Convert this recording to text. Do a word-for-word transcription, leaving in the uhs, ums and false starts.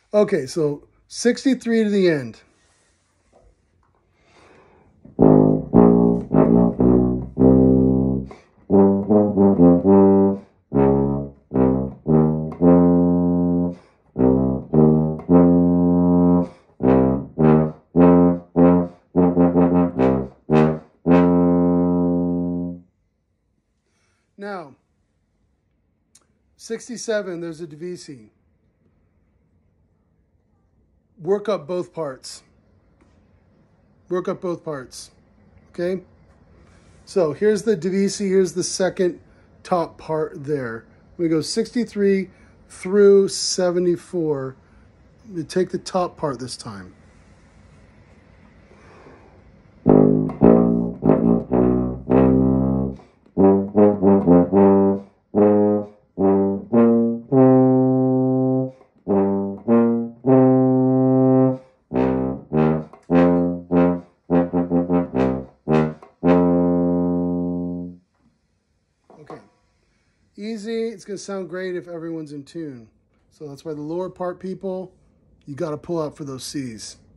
Okay, so sixty-three to the end. Now, sixty-seven, there's a divisi. Work up both parts. Work up both parts, okay? So here's the divisi, here's the second top part there. We go sixty-three through seventy-four. We take the top part this time. Okay, easy. It's going to sound great if everyone's in tune. So that's why the lower part people, you got to pull out for those C's.